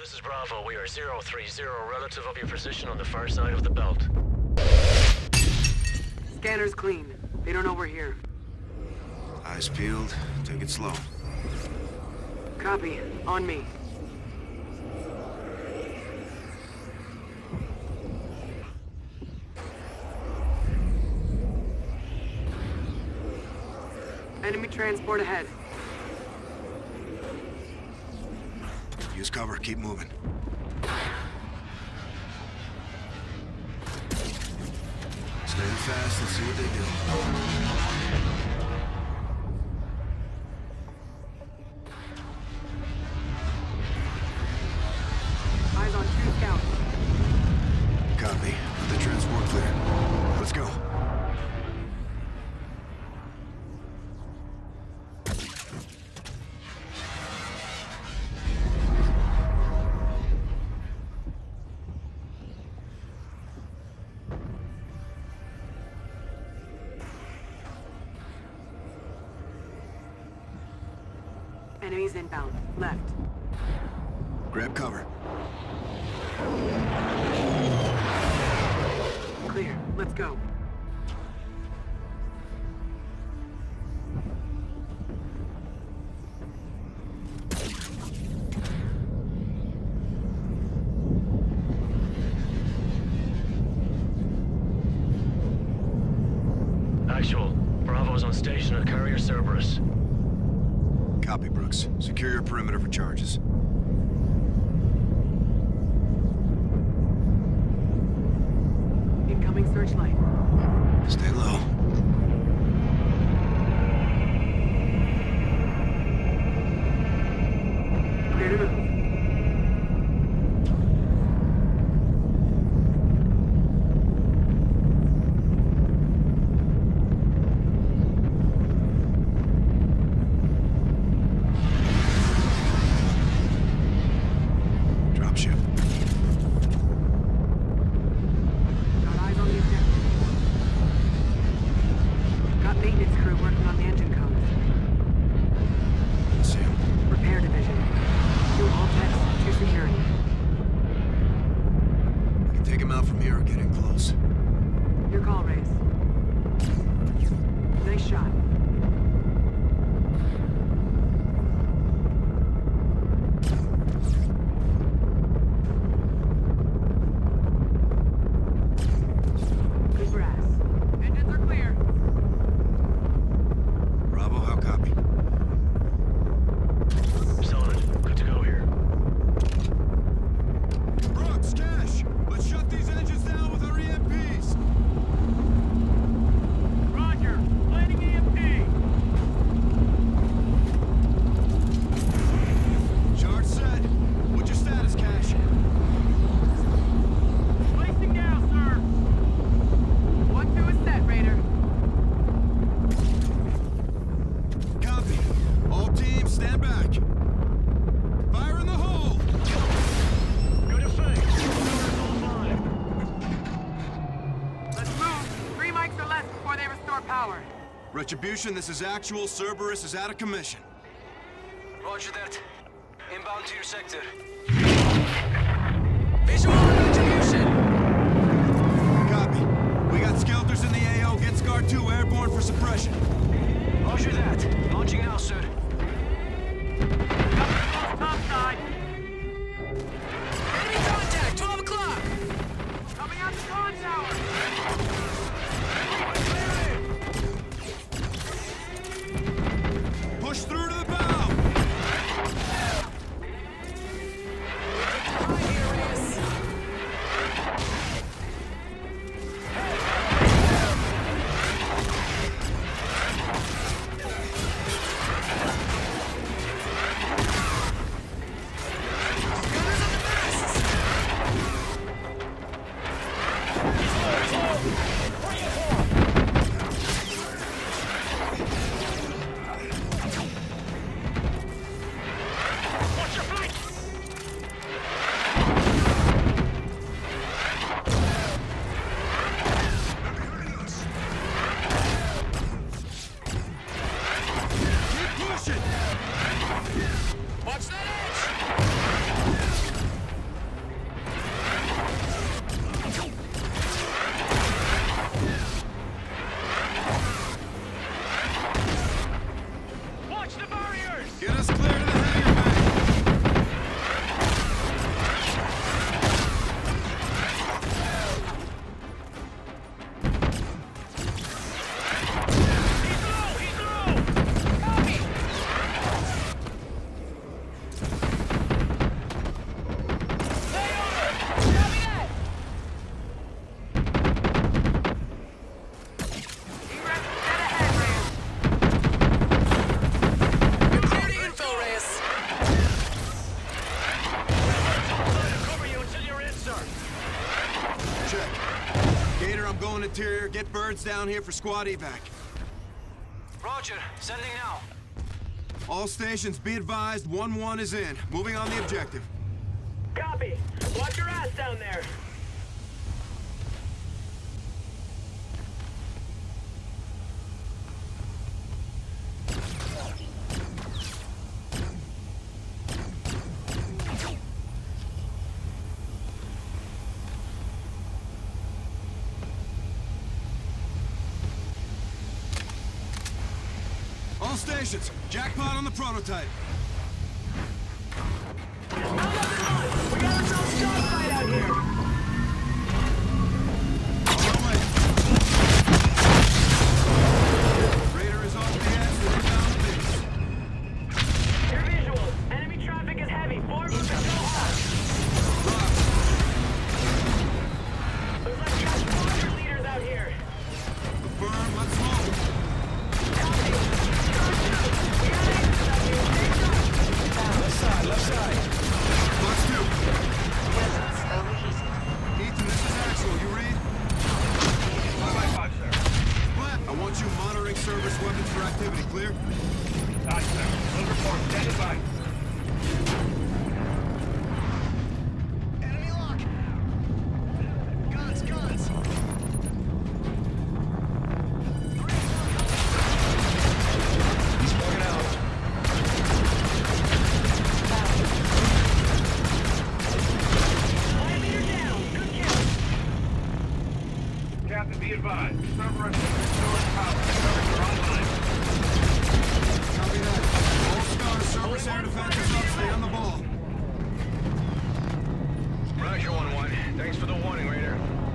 this is Bravo. We are 030 relative of your position on the far side of the belt. Scanner's clean. They don't know we're here. Eyes peeled. Take it slow. Copy. On me. Enemy transport ahead. Use cover. Keep moving. Stand fast and see what they do. Eyes on 2 scouts. Copy. The transport clear. Let's go. Enemies inbound. Left. Grab cover. Clear. Let's go. Actual. Bravo is on station at Carrier Cerberus. Copy, Brooks. Secure your perimeter for charges. Incoming searchlight. Stay low. Clear to move. Dropship. Got eyes on the objective. Got maintenance crew working on the engine codes. See him. Repair division. 2 all-techs, 2 security. We can take him out from here or get in close. Your call, Race. Nice shot. Good brass. Engines are clear. Bravo, how copy? Solid. Good to go here. Brooks, Cash! Let's shut these engines down with our EMPs! Roger. Planning EMP. Charge set. What's your status, Cash? Placing now, sir. 1-2 is set, Raider. Copy. All teams, stand back. Fire in the hole! Good effect. All 5. Let's move. 3 mics or less before they restore power. Retribution, this is actual. Cerberus is out of commission. Roger that. Inbound to your sector. Visual on Retribution! Copy. We got Skelters in the AO. Get Scar 2 airborne for suppression. Roger that. Launching now, sir. Top side. Enemy contact, 12 o'clock! Coming out the con tower. Push through to the bow! going interior. Get birds down here for squad evac. Roger, sending now. All stations, be advised, 1-1 is in. Moving on the objective. Copy. Watch your ass down there. All stations, jackpot on the prototype. We got a real dogfight out here. On the way. Raider is off the edge, the inbound base. Your visuals. Enemy traffic is heavy. Forward and go hard. Looks like we got squadron leaders out here. Confirm, let's move. Copy. We got agents out here. Stay sharp. Left side. Box 2. Presence overheated. Ethan, this is Axel. You read? 5 sir. What? I want you monitoring service weapons for activity. Clear? Aye, sir. Full report. Standing by. Enemy lock! Guns, guns! He's bugging out. Fire meter down. Good kill. Captain, be advised. Cerberus restored power. Servers are online. Copy that. All stars, service air defense is up. Stay on the ball. Roger, 1-1. Thanks for the warning, Raider.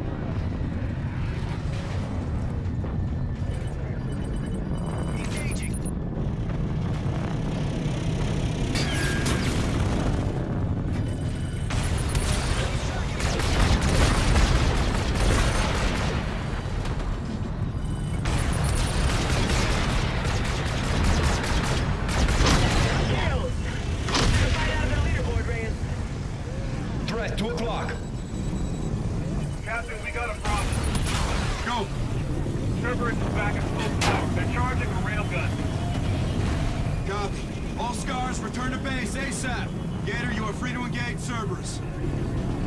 Engaging. Kills. Good fight out of the leaderboard, Reyes. Threat, 2 o'clock. Captain, we got a problem. Go. Cerberus is back at full power. They're charging a railgun. Copy. All scars, return to base ASAP. Gator, you are free to engage Cerberus.